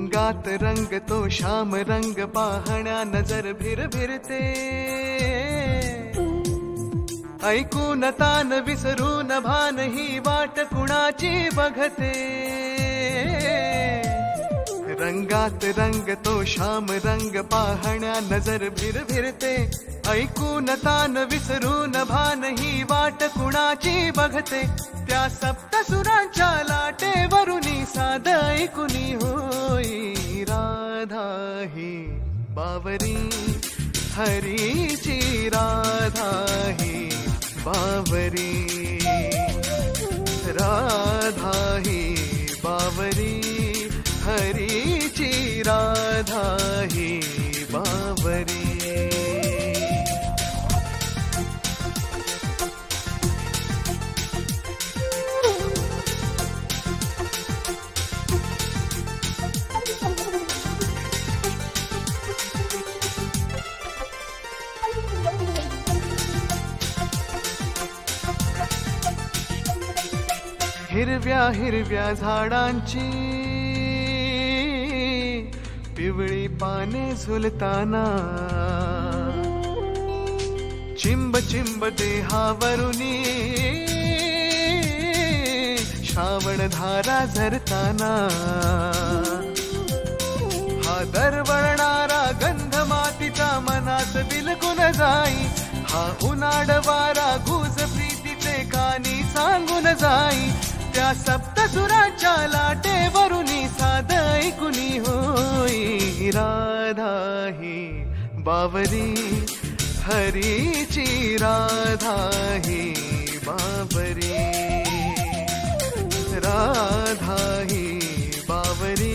रंगात रंग तो श्याम रंग पाहण्या नजर भिरभिरते, ऐकून तान विसरून भान ही वाट कुणाची बघते. रंगात रंग तो श्याम रंग पाहण्या नजर भिरभिरते, ऐकून तान विसरून भान ही वाट कुणाची बघते. त्या सप्तसुरांच्या लाटेवरुनी साध ऐकुनी होई राधा ही बावरी, हरीची राधा ही बावरी. राधा ही बावरी, हरीची राधा ही बावरी. हिरव्या हिरव्या झाडांची पिवळी पाने झुलताना, चिंब चिंब देहावरुनी श्रावण धारा झरताना. हा दरवळणारा गंध मातीचा मनात बिलकुन जाई, हा उन्हाळ वारा गुज प्रीतीचे कानी सांगून जाई. त्या सप्तसुराच्या लाटेवरुनी साध ऐकुनी होई राधा ही बावरी, हरीची राधा ही बावरी. राधा ही बावरी,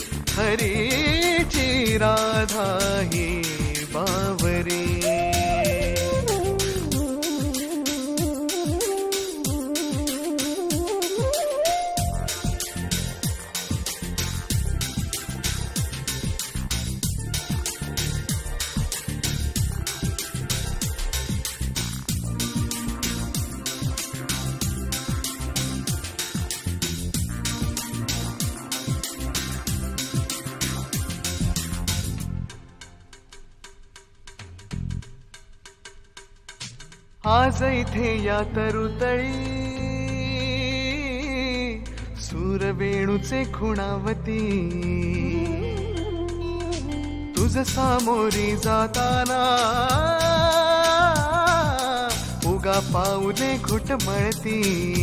हरीची राधा ही बावरी. आज इथे या तरुतळी सूरवेणूचे खुणावती, तुझ सामोरी जाताना उगा पाऊले घुटमळती.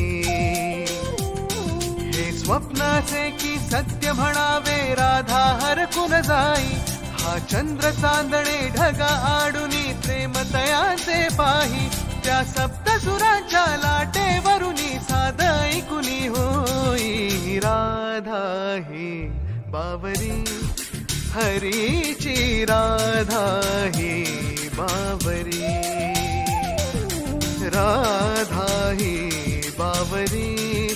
हे स्वप्नाचे की सत्य म्हणावे राधा हरकून जाई. हा चंद्र चांदणे ढगा आडुनी प्रेम तयाचे पाही. त्या सप्तसुरांच्या लाटेवरुनी साध ऐकुनी होई राधा ही बावरी, हरीची राधा ही बावरी. राधा ही बावरी,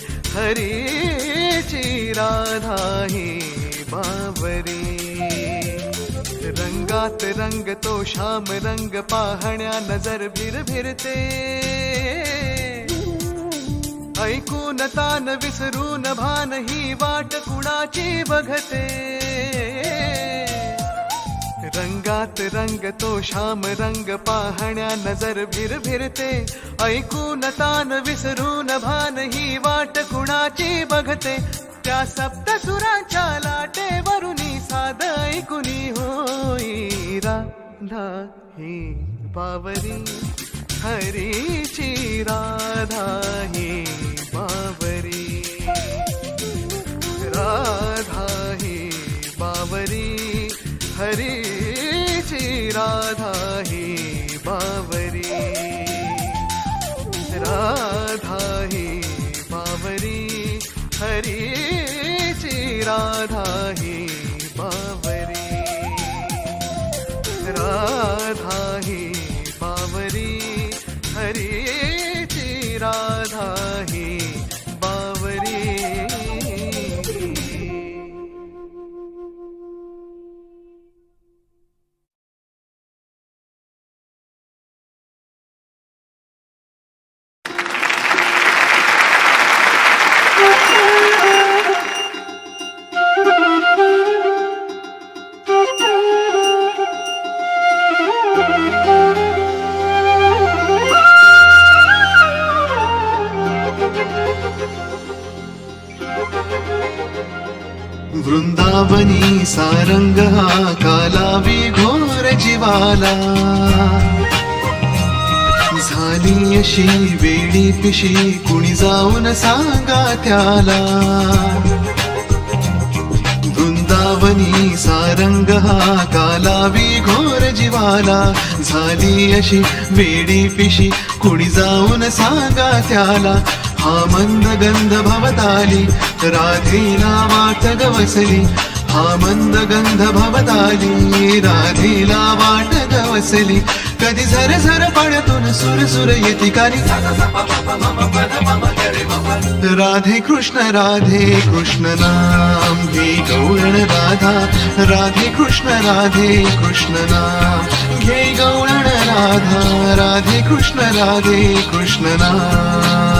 हरीची राधा ही बावरी. रंगात रंग तो श्याम रंग पाहण्या नजर भिरभिरते, ऐकून तान विसरून भान ही वाट कुणाची बघते. रंगात रंग तो श्याम रंग पाहण्या नजर भिरभिरते, ऐकून तान विसरून भान ही वाट कुणाची बघते. त्या सप्तसुरांच्या लाटेवरुनी साध ऐकुनी होई राधा ही बावरी, हरीची राधा ही बावरी. राधा ही बावरी, हरीची राधा ही बावरी. राधा ही बावरी, हरीची राधा ही बावरी. राधा ही बावरी, हरीची राधा ही बावरी. वृंदावनी सारंग हा कालावी घोर जीवाला, झाली अशी वेडी पिशी कुणी जाऊन सांगा त्याला. वृंदावनी सारंग हा कालावी घोर जीवाला, झाली अशी वेडी पिशी कुणी जाऊन सांगा त्याला. हा मंद गंध भवताली राधेला वाट गवसली, हा मंद गंध भवताली राधेला वाट गवसली. कधी झर झर पाण्यातून सुर सुर येती कानी, राधे कृष्ण नाम घे गौरण राधा, राधे कृष्ण नाम घे गौरण राधा, राधे कृष्ण नाम.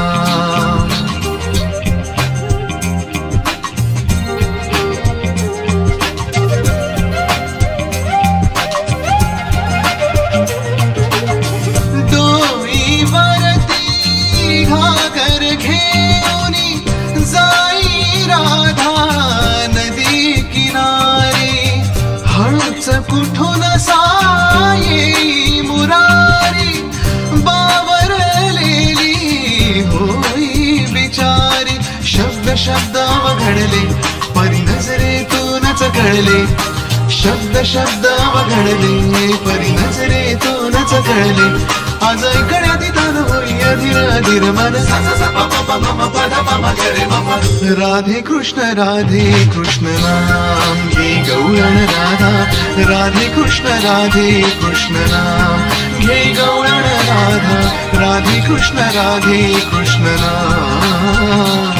कुठून साये मुरारी बावरलेली होई बिचारी. शब्द शब्द वघडले परी नजरेतूनच कळले, शब्द शब्द वघडले परी नजरेतूनच कळले. आज ऐकण्यात तान होई अधीर अधीर मन, राधे कृष्ण नाम घे गौरण राधा, राधे कृष्ण नाम घे गौरण राधा, राधे कृष्ण नाम.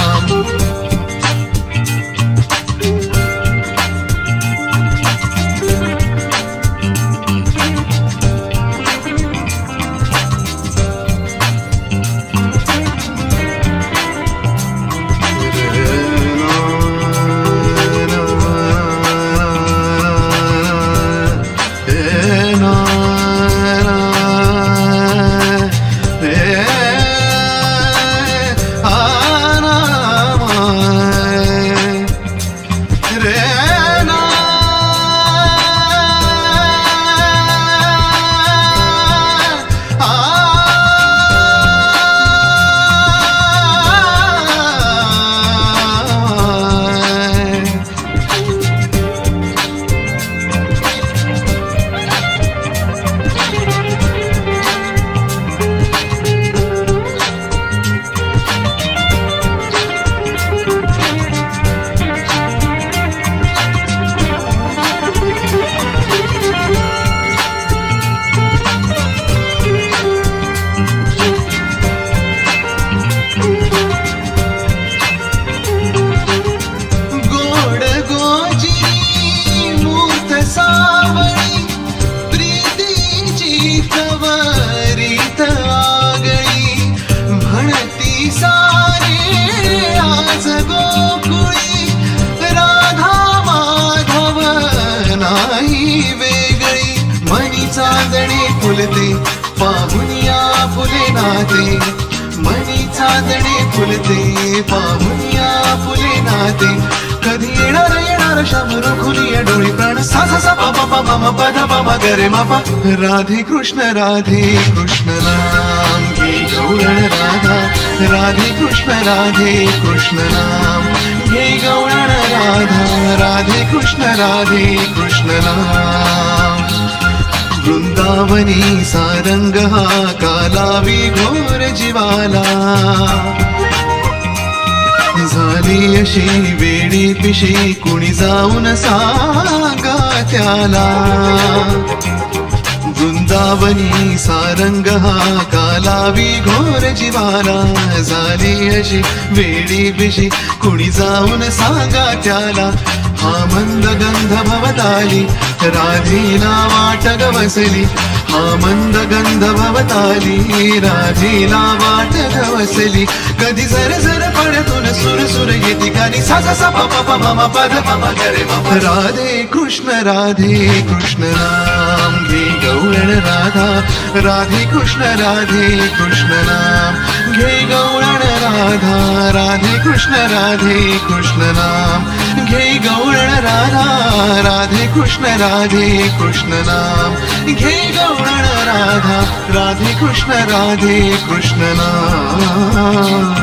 फुलते पाहुनिया फुले नाते, मनी चांदणे फुलते पाहुनिया फुले नाते. कधी येणार श्याम रुखुलिया डोळी प्राण सा सा सा पा पा पा मा पा धा पा मा ग रे मा पा. राधे कृष्ण नाम घे गौरण राधा, राधे कृष्ण नाम घे गौरण राधा, राधे कृष्ण नाम. वृंदावनी सारंग हा कालावी घोर जीवाला, झाली अशी वेडी पिशी कुणी जाऊन सांगा त्याला. वृंदावनी सारंग हा कालावी घोर जीवाला, झाली अशी वेडी पिशी कुणी जाऊन सांगा त्याला. हा मंद गंध भवताली राधेला वाट गवसली, हा मंद गंध भवताली राधेला वाट गवसली. कधी जर जर पाण्यातून सुर सुर येती गाणी सा सा सा पा पा पा मा मा पा धा पा मा ग रे मा पा. राधे कृष्ण नाम घे गौरण राधा, राधे कृष्ण नाम घे गौरण राधा, राधे कृष्ण नाम घे गवळण राधा, राधे कृष्ण नाम घे गवळण राधा, राधे कृष्ण नाम.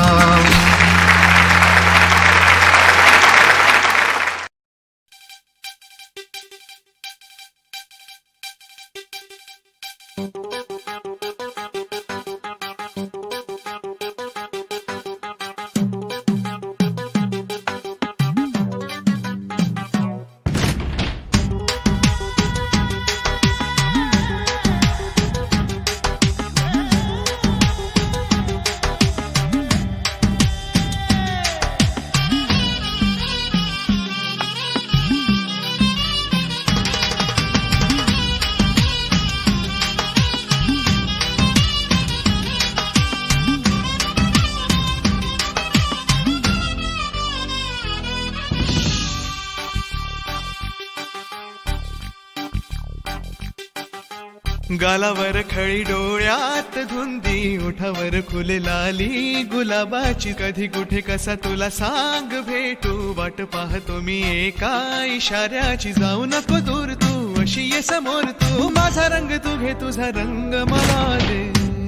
गालावर खळी डोळ्यात धुंदी, ओठावर फुले लाली गुलाबाची, कधी कुठे कसा तुला सांग भेटू, वाट पाहतो मी एका इशाऱ्याची, जाऊ नको दूर तू अशी ये समोर तू, माझा रंग तू घे तुझा रंग मला दे.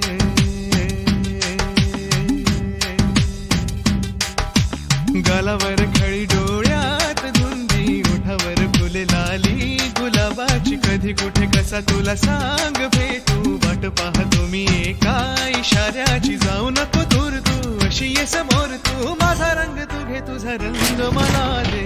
गालावर खळी डोळ्यात धुंदी, ओठावर फुले लाली गुलाबाची, कधी कुठे कसा तुला सांग भेटू, वाट पाहतो मी एका इशाऱ्याची, जाऊ नको दूर तू अशी ये समोर तू, माझा रंग तू घे तुझा रंग मला दे.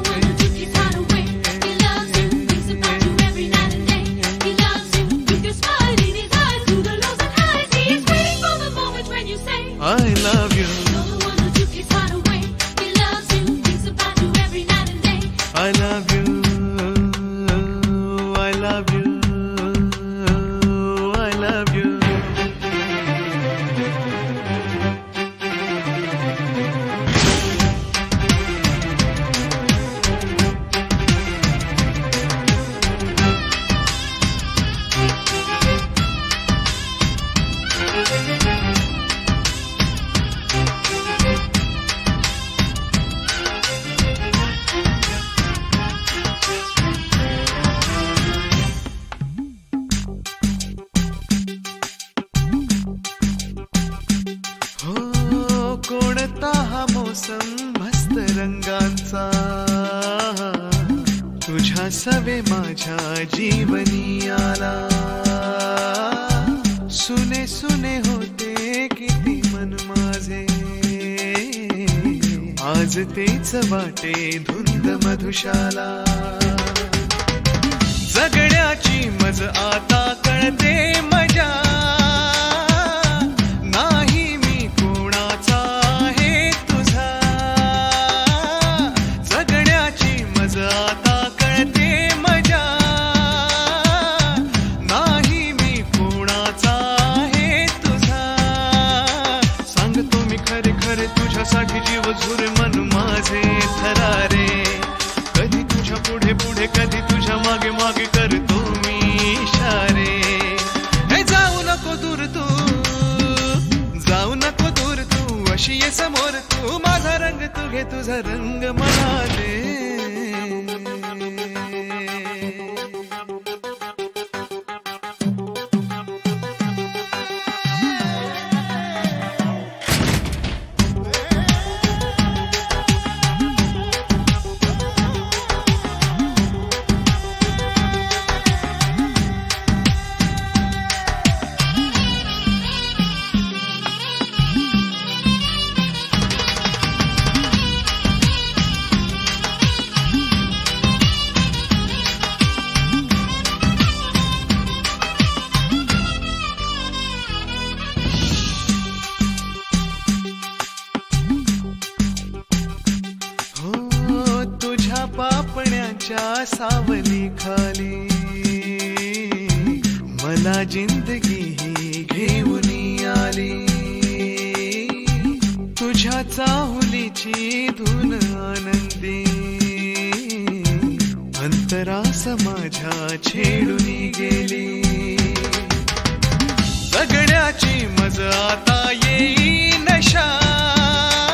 I love you. I love you. I love you. I love you. कोणता हा मोसम मस्त रंगांचा, तुझ्या सवे माझ्या जीवनी आला, सुने सुने होते किती मन माझे, आज तेच वाटे धुंद मधुशाला, जगण्याची मज आता कळते मजा, तुझ्यासाठी जीव झुरे मन माझे थरारे, कधी तुझ्या पुढे पुढे कधी तुझ्या मागे मागे करतो मी इशारे. हे जाऊ नको दूर तू, जाऊ नको दूर तू अशी ये समोर तू, माझा रंग तू घे तुझा रंग मला दे. पापण्याच्या सावली खाली मला जिंदगी ही घेऊन आली, तुझ्या चाहुलीची धून आनंदी, अंतरास माझ्या छेडून गेली, जगण्याची मज आता येई नशा,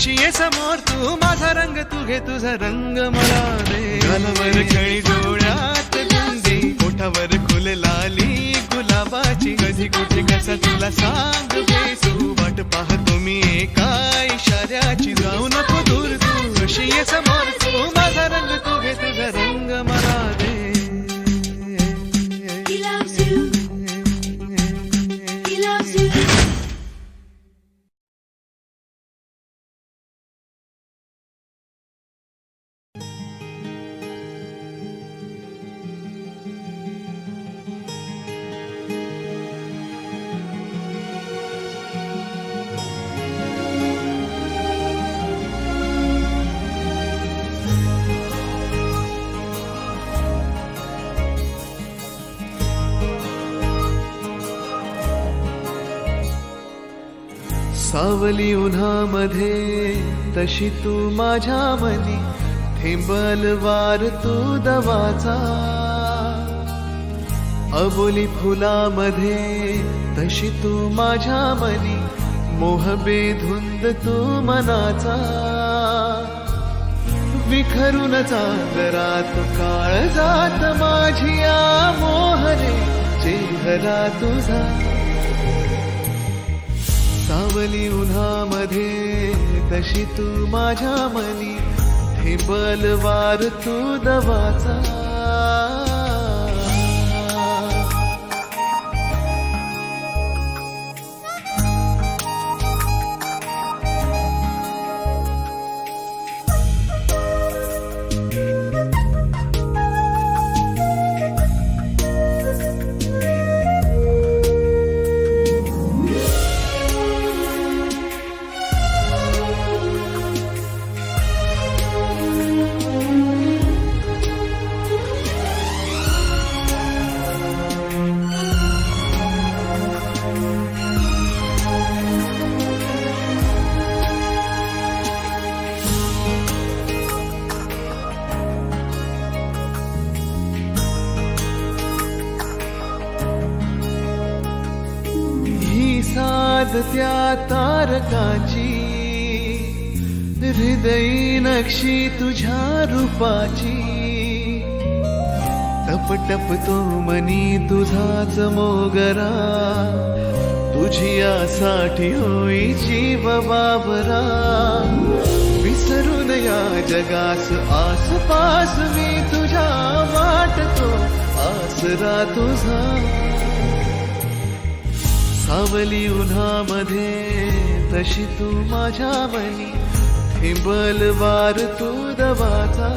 अशी ये समोर तू माझा रंग तू घे तुझा रंग मला दे गालावर खळी डोळ्यात गुंगी ओठावर फुल लाली गुलाबाची कधी कुठे कसा तुला सांग तू वाट पाहतो मी एका इशाऱ्याची जाऊ नको दूर तू अशी ये समोर तू माझा रंग तू घे तुझा रंग मला दे सावली उन्हामध्ये तशी तू माझ्या मनी थेंबलवार तू दवाचा अबोली फुलामध्ये तशी तू माझ्या मनी मोह बेधुंद तू मनाचा विखरून चांदरात काळ जात माझी या मोहरे चेहरा तुझा सावली उन्हामध्ये तशी तू माझ्या मनी थेंबलवार तू दवाचा त्या तारकाची हृदयी नक्षी तुझ्या रूपाची टप टप तो मनी तुझाच मोगरा तुझी यासाठी होई जीव बाबरा विसरून या जगास आसपास मी तुझ्या वाटतो आसरा तुझा सावली उन्हामध्ये तशी तू माझ्या मनी थेंबलवार तू दवाचा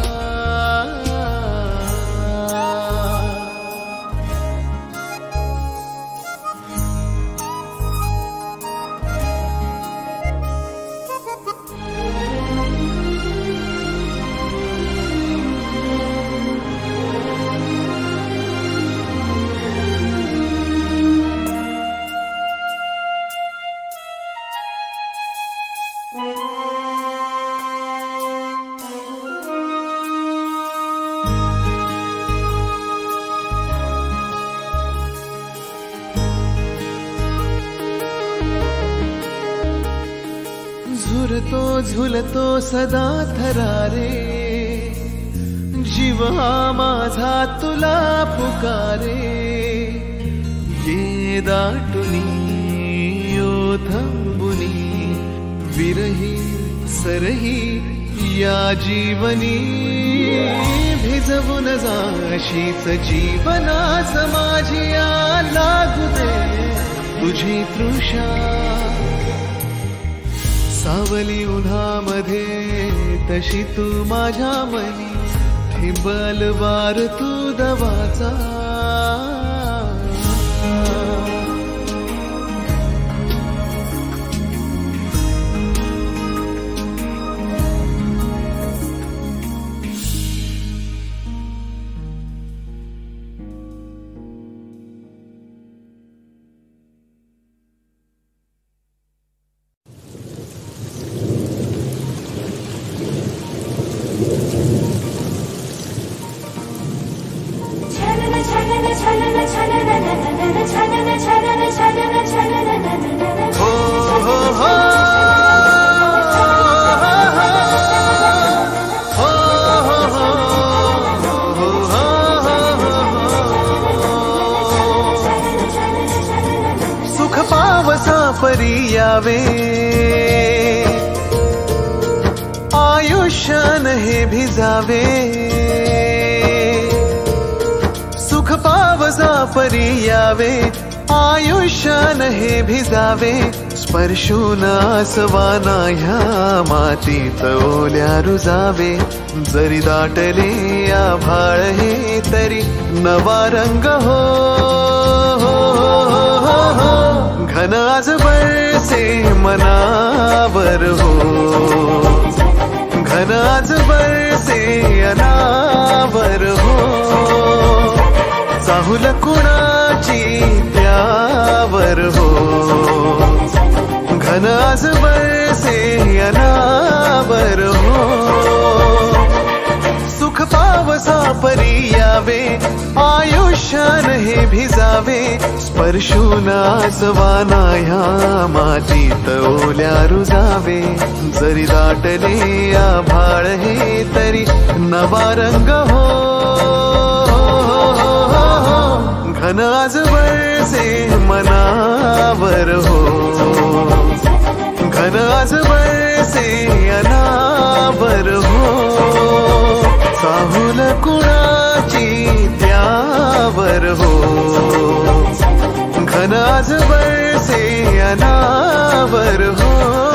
झुलतो सदा थरारे जीव हा माझा तुला पुकारे ये दाटुनी ओथंबुनी विरही सरही या जीवनी भिजवून जाशीच जीवनास माझी या लागू दे तुझी तृषा सावली उन्हामध्ये तशी तू माझ्या मनी थेंबलवार तू दवाचा छलन पावसा परी यावे, आयुष्यान हे भिजावे, सुख पावसा परी यावे, आयुष्यान हे भिजावे, स्पर्शून आसवाना ह्या मातीत ओल्या रुजावे, जरी दाटले आभाळ हे तरी नवा रंग हो, घन आज बरसे मनावर हो, घन आज बरसे अनावर हो, चाहुल कुणाची त्यावर हो, घन आज बरसे अनावर हो, सुख पावसा परी यावे, आयुष्यान हे भिजावे, स्पर्शून आसवाना ह्या मातीत ओल्या रुजावे, जरी दाटले आभाळ हे तरी नवा रंग हो, घन आज बरसे मनावर हो, घन आज बरसे अनावर हो, चाहुल कुणाची त्यावर हो, घन आज बरसे अनावर हो,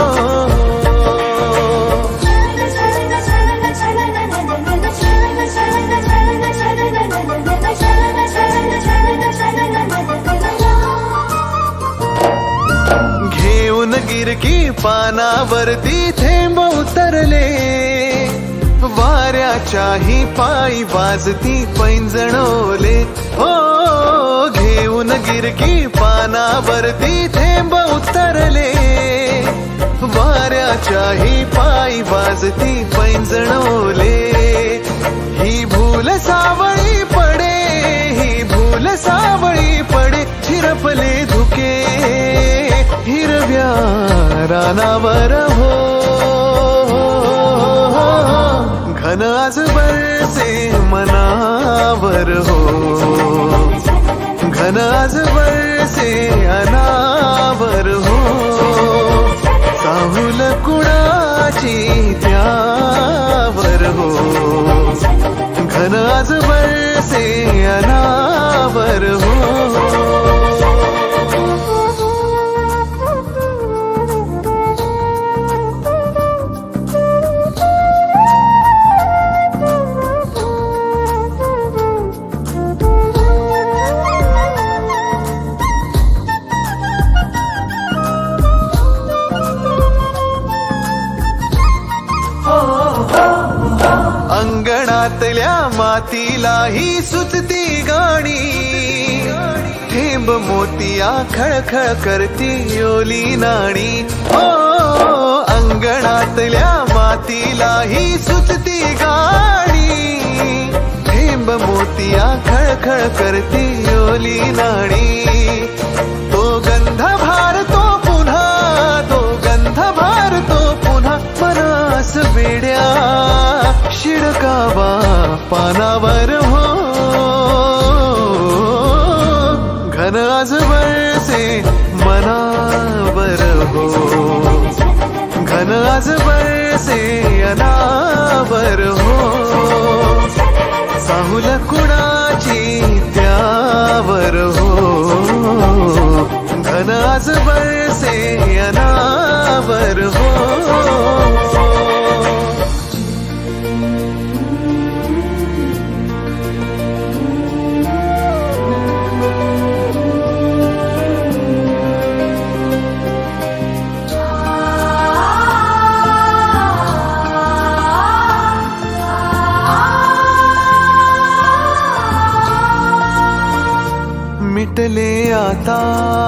घेऊन गिरकी पानावरती थेंब उतरले, वाऱ्याच्याही पायी वाजती पैंजणोले, हो घेऊन गिरकी पानावरती थेंब उतरले, वाऱ्याच्याही पायी वाजती पैंजणोले, ही भूल सावळी पडे, ही भूल सावळी पडे, झिरपले धुके हिरव्या रानावर हो, घन आज बरसे मनावर हो, घन आज बरसे अनावर हो, चाहुल कुणाची त्यावर हो, घन आज बरसे अनावर हो, अंगणातल्या मातीलाही सुचती गाणी, थेंब मोतिया खळखळ करती ओली नाणी, हो अंगणातल्या मातीलाही सुचती गाणी, थेंब मोतिया खळखळ करती ओली नाणी, तो गंध भारतो पुन्हा, तो गंध भारतो पुन्हा, मनास वेड्या शिडकावा पानावर हो, घन आज बरसे मनावर हो, घन आज बरसे अनावर हो, चाहुल कुणाची त्यावर हो, घन आज बरसे अनावर हो, मिटले आता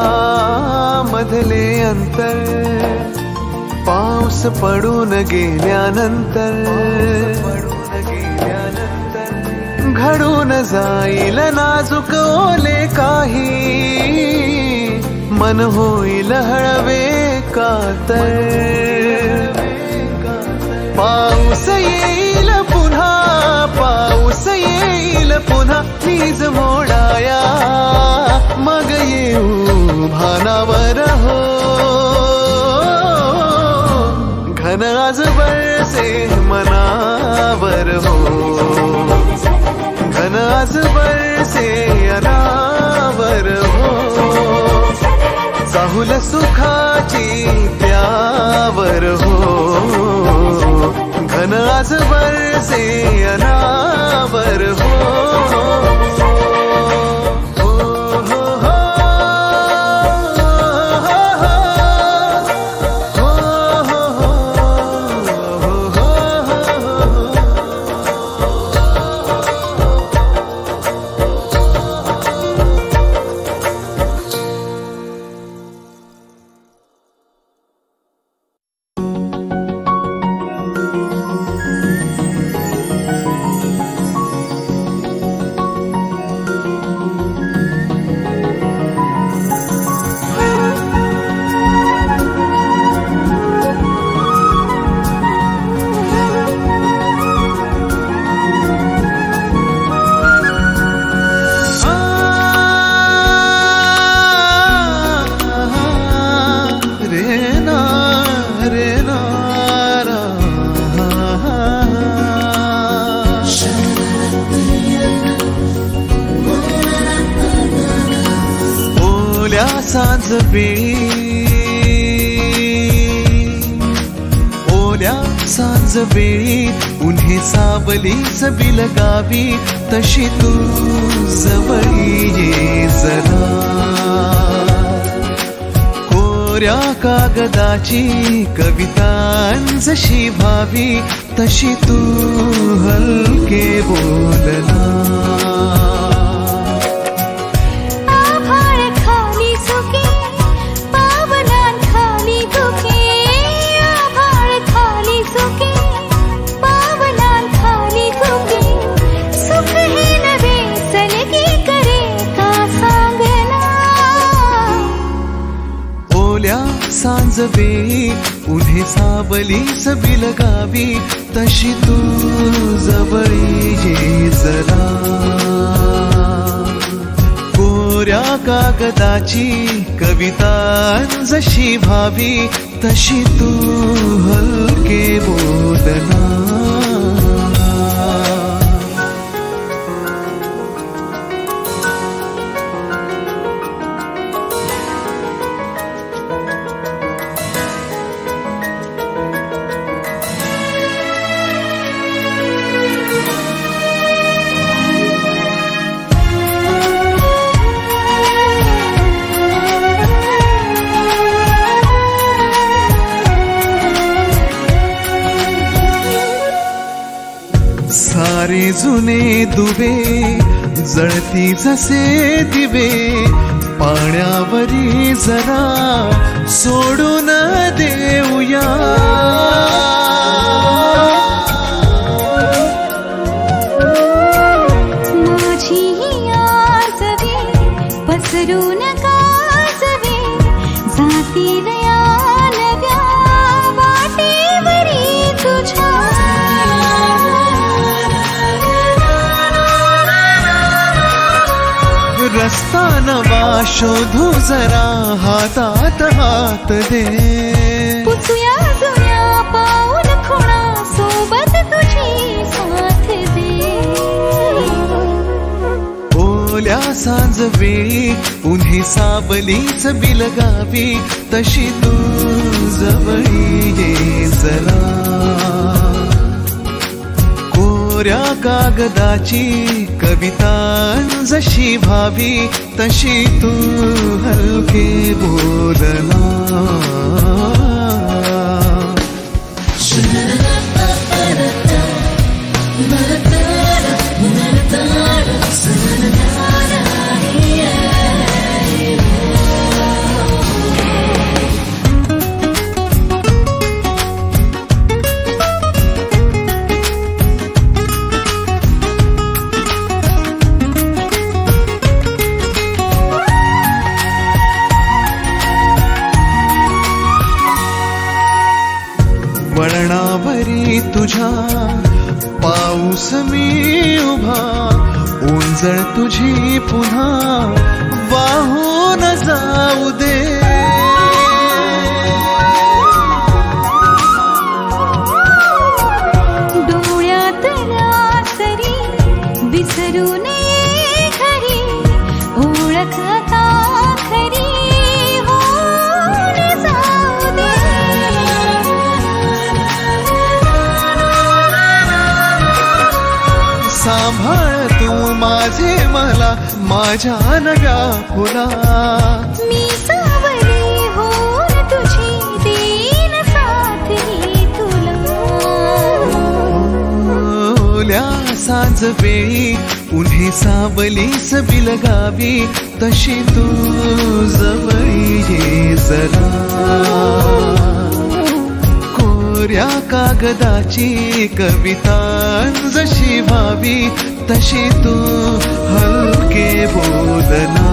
मधले अंतर, पाऊस पडून गेल्यानंतर, घडून जाईल नाजूक ओले काही, मन होईल हळवे कातर, पाऊस येईल पुन्हा, पाऊस येईल पुन्हा, वीज मोडाया मग येऊ भानावर हो, हो, घन आजवर से अनावर हो, चाहुल सुखाची त्यावर हो, घन आजवर से अनावर हो, ओल्या सांजवेळी उन्हे सावलीच बिलगावी तशी तू जवळी ये जरा, कोऱ्या कागदाची कवितांजशी भावी तशी तू हलके बोलना, सांजवेळी उन्हे सावलीच बिलगावी तशी तू जवळी ये जरा, कोऱ्या कागदाची कवितांजशी भावी तशी तू हलके बोलना, सारे जुने दुवे जळती जसे दिवे, पाण्यावरी जरा सोडून देऊया, माझी आसवे पसरून काजवे जातील या नव्या वाटेवरी तुझ्या, रस्ता नवा शोधू जरा हातात हात दे, पुसूया जुन्या पाऊल खुणा सोबत तुझी साथ दे, ओल्या सांजवेळी उन्हे सावलीच बिलगावी तशी तू जवळी ये जरा, कोऱ्या कागदाची कवितांजशी भावी तशी तू हलके बोलना, वळणावरी तुझ्या पाऊस मी उभा, ओंजळ तुझी पुन्हा वाहून जाऊ दे, डोळ्यातल्या सांभाळ तू माझे मला माझ्या नव्या फुला मी सावली होऊन तुझी देईन साथ ही तुला ओल्या सांज वेळी उन्हे सावलीस बिलगावी तशी तू जवळी ये जरा कोऱ्या कागदाची कविता जशी व्हावी तशी तू हलके बोलना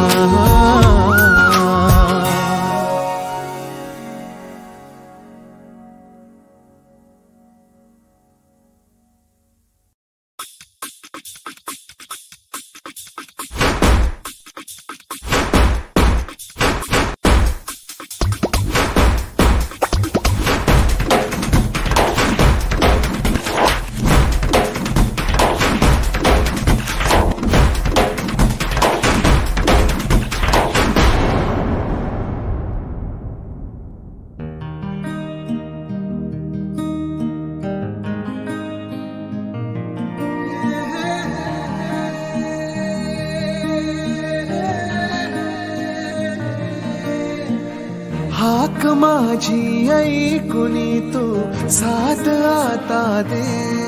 हाक माझी ऐकुनी तू साथ आता दे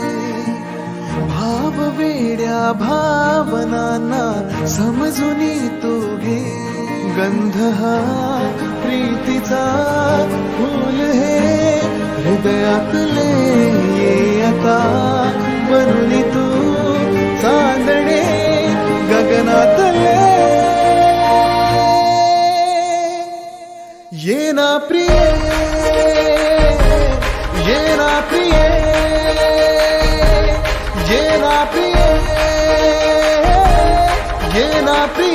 भाव वेड्या भावनांना समजूनी तू घे गंध हा प्रीतीचा फूल हे हृदयातले ये आता बनूनी तू चांदणे गगनातले ये ना प्रिय ये ना प्रिय ये ना प्रिय ये ना प्रिय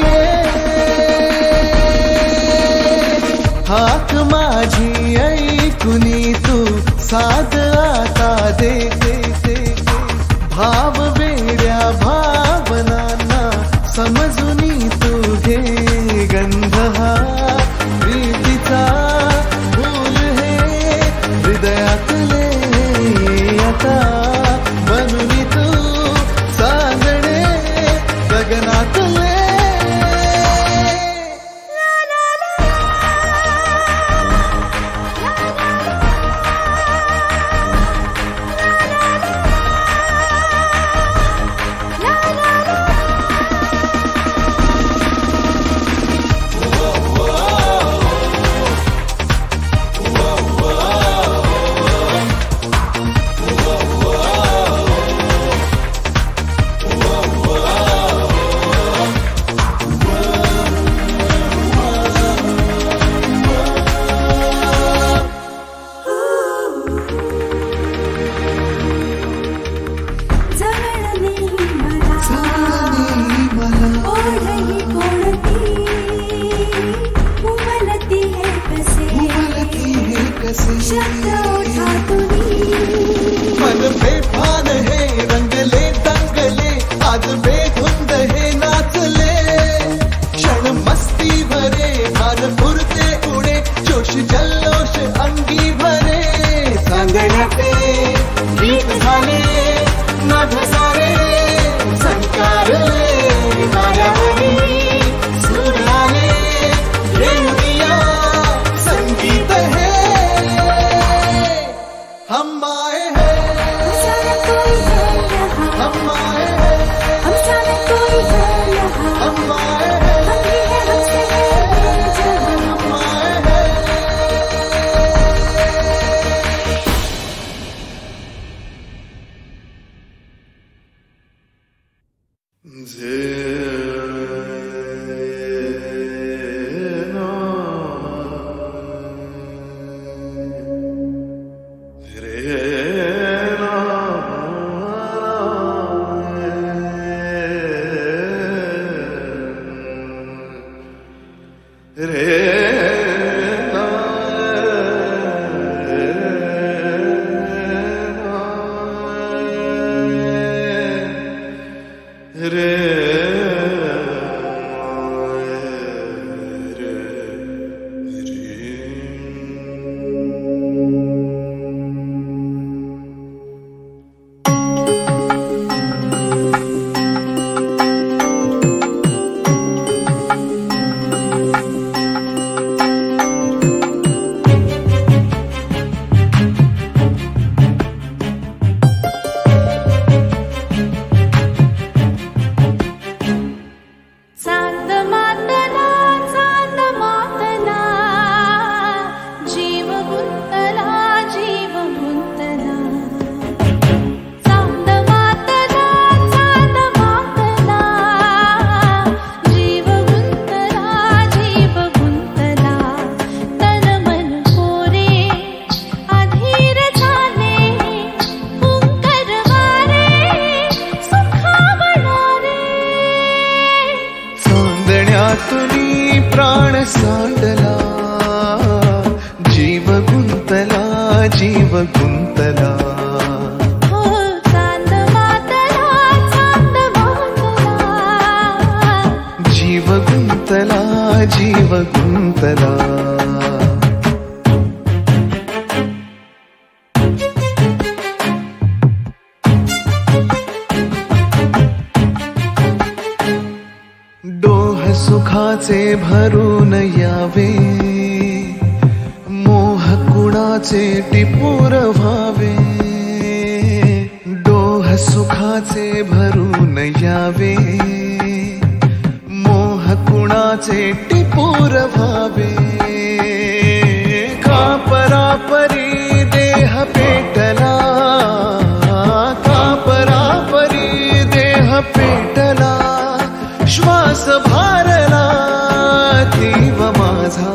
हाक माझी ऐकुनी तू साथ आता दे भाव वेड्या भावनांना समजूनी तू घे गंध हा प्रीतीचा फूल हे हृदयातले आता बनूनी तू चांदणे गगनातले मन बेभान है रंगले दंगले आज बेधुंद है नाचले क्षण मस्ती भरे भान फुरते उडे जोश जल्लोष अंगी भरे सांगण्याचे गीत झाले नभ सारे संकारले वाऱ्यावरी सूर आले रेणुया संगीत है हम आए हैं हम आए हैं हम आए हैं हम आए हैं सुखाचे भरून यावे, मोह कुणाचे टिपूर व्हावे. डोह सुखाचे भरून यावे, मोह कुणाचे टिपूर व्हावे. का परापरी देह पेटला, का परापरी देह पेटला. श्वास भारला जीव माझा,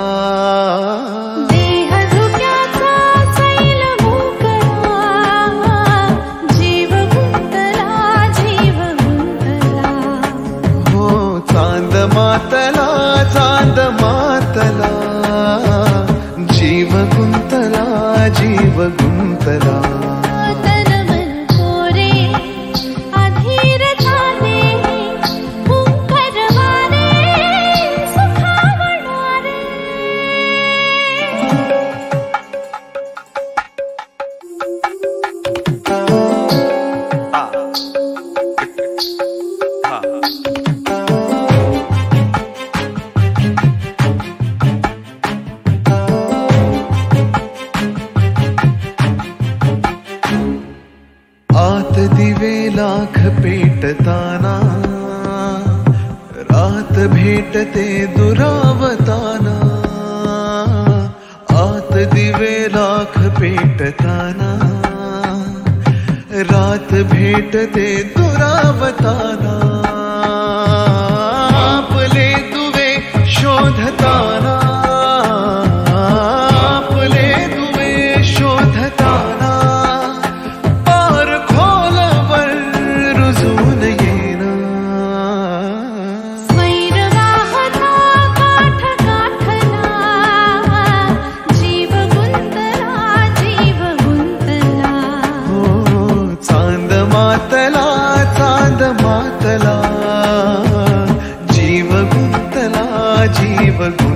देह धुक्याचा सैल मोकळा. जीव गुंतला, जीव गुंतला. हो चांद मातला, चांद मातला. जीव गुंतला, जीव गुंतला. तन मन कोरे अधीर झाले, हुंकार वारे सुखावणारे. आत दिवे लाख पेटताना, रात भेटते दुरावताना. आत दिवे लाख पेटताना, रात भेटते दुरावताना. आपले दुवे शोधताना, आपले दुवे शोधताना. पार खोलवर रुजून येना, स्वैर वाहता काठ गाठला. जीव गुंतला, जीव गुंतला. हो चांद मातला, चांद मातला. जीव गुंतला, जीव गुंतला.